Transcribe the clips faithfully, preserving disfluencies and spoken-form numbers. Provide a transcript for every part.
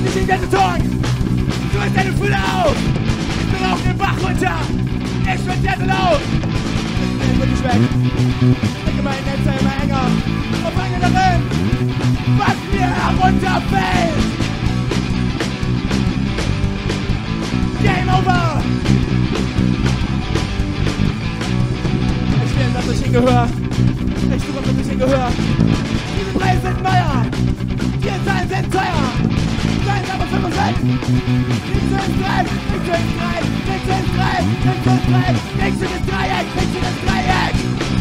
Leg dich in den Beton, du hast deine Fülle auf. Wir rauchen den Bach runter, ich werd sehr laut. Ich bin nicht weg, stecke mein Netz immer enger und fange darin, was mir herunterfällt. Game over! Ich will, dass ich hingehöre. Ich suche, dass ich hingehöre. Diese Preise sind neuer. Die Zahlen sind teuer. Seien aber für uns weg. Nichts ins Dreieck, nichts ins Dreieck, nichts ins Dreieck, nichts ins Dreieck, nichts ins Dreieck, nichts ins Dreieck.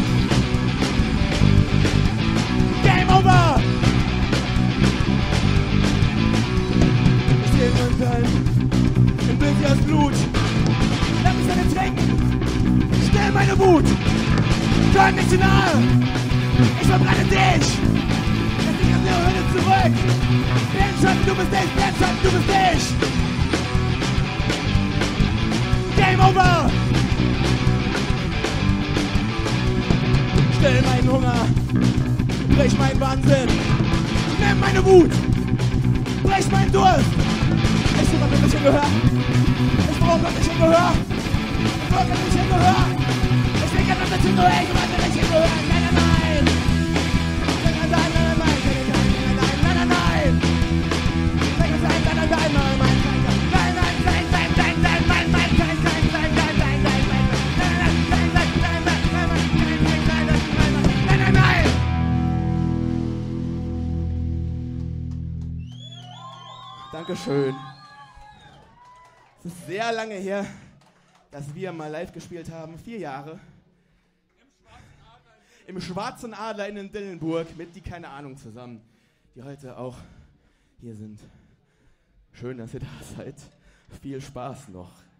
Game over! Ich stehe in meinem Teil. Im Bild hier das Blut. Lass mich deine trinken. Still meine Wut. Komm nicht zu nahe. Ich verbrenne dich. Lass dich aus der Hölle zurück. Bernschatten, du bist ich. Bernschatten, du bist ich. Game over. Still meinen Hunger. Brich meinen Wahnsinn. Nimm meine Wut. Brich meinen Durst. Ich suche, dass ich hingehöre. Ich brauche, dass ich hingehöre. Ich brauche, dass ich hingehöre. Ich denke, dass ich hingehöre. Ich brauche, dass ich hingehöre. Nein, nein, nein. Nein, nein, nein, nein, nein, nein, nein, nein, nein, nein. Nein, nein, nein, nein, nein, nein, nein, nein, nein. Nein, nein, nein, nein, nein, nein, nein, nein, nein, nein, nein, nein, nein, nein, nein, nein. Nein, nein, nein, nein, nein, nein, nein, nein, nein, nein. Dankeschön. Es ist sehr lange her, dass wir mal live gespielt haben. Vier Jahre. Im Schwarzen Adler in Dillenburg mit die keine Ahnung zusammen, die heute auch hier sind. Schön, dass ihr da seid. Viel Spaß noch.